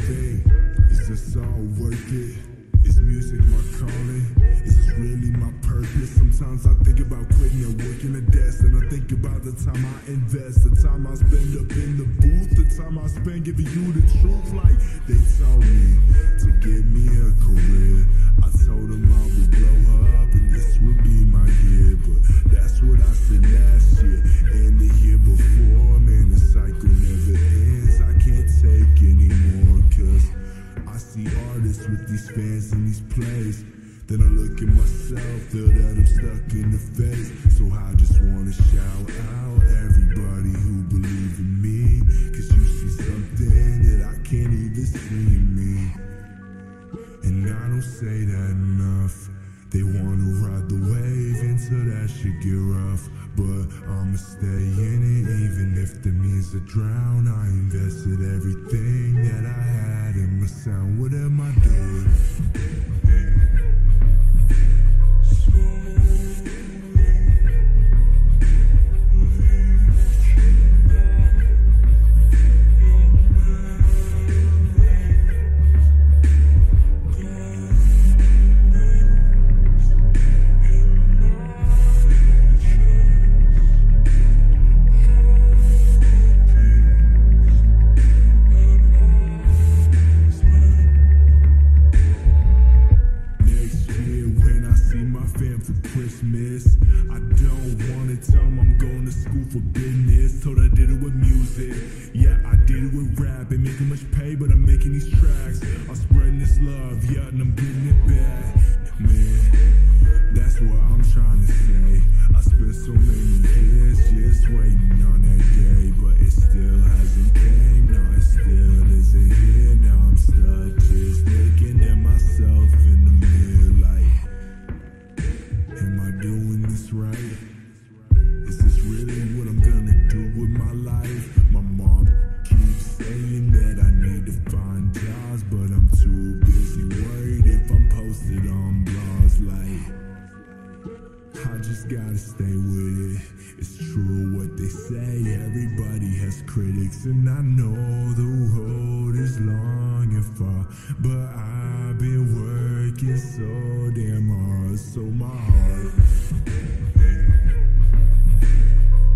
think, is this all worth it? Is music my calling? Is this really my purpose? Sometimes I think about quitting and working a desk, and I think about the time I invest, the time I spend up in the booth, the time I spend giving you the truth. Like they told me to give me a career, I told them I would blow up and this would be my year. But that's what I said last year and the year before. Man, the cycle never ends. I can't take anymore, cause I see artists with these fans in these plays. Then I look at myself, feel that I'm stuck in the face. So I just wanna shout out everybody who believe in me, cause you see something that I can't even see in me. And I don't say that enough. They wanna ride the wave until that shit get rough, but I'ma stay in it even if the means to drown. I invested everything that I had in my sound. What am I doing? I don't wanna tell them I'm going to school for business. Told I did it with music, yeah, I did it with rap. Ain't making much pay, but I'm making these tracks. I'm spreading this love, yeah, and I'm getting it back. Man, that's what I'm trying to say. I spent so many years just waiting on that day, but it still hasn't came. No, it still isn't here. Now I'm stuck just looking at myself in the mirror like, am I doing this right? Is this really what I'm gonna do with my life? My mom keeps saying that I need to find jobs, but I'm too busy worried if I'm posted on blogs. Like, I just gotta stay with it. It's true what they say, everybody has critics, and I know the road is long and far, but I've been working so damn hard, so my heart